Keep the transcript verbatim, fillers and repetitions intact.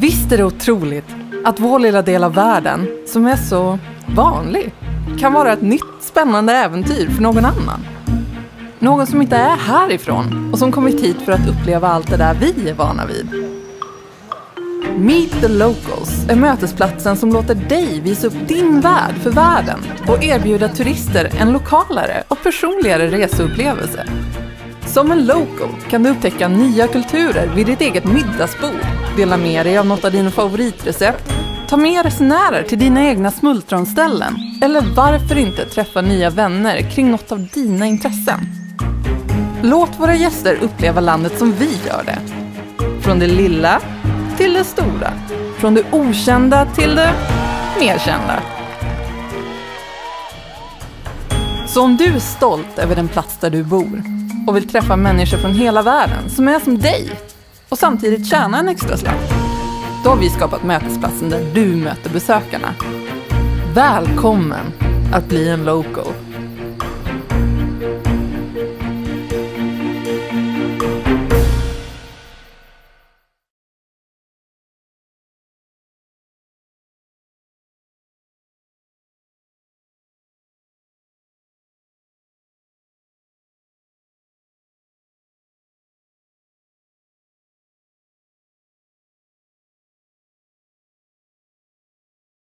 Visst är det otroligt att vår lilla del av världen, som är så vanlig, kan vara ett nytt spännande äventyr för någon annan. Någon som inte är härifrån och som kommit hit för att uppleva allt det där vi är vana vid. Meet the Locals är mötesplatsen som låter dig visa upp din värld för världen och erbjuda turister en lokalare och personligare reseupplevelse. Som en local kan du upptäcka nya kulturer vid ditt eget middagsbord, dela med dig av något av dina favoritrecept, ta med resenärer till dina egna smultronställen eller varför inte träffa nya vänner kring något av dina intressen. Låt våra gäster uppleva landet som vi gör det. Från det lilla till det stora. Från det okända till det mer kända. Så om du är stolt över den plats där du bor och vill träffa människor från hela världen som är som dig och samtidigt tjäna en extra slant, då har vi skapat mötesplatsen där du möter besökarna. Välkommen att bli en local.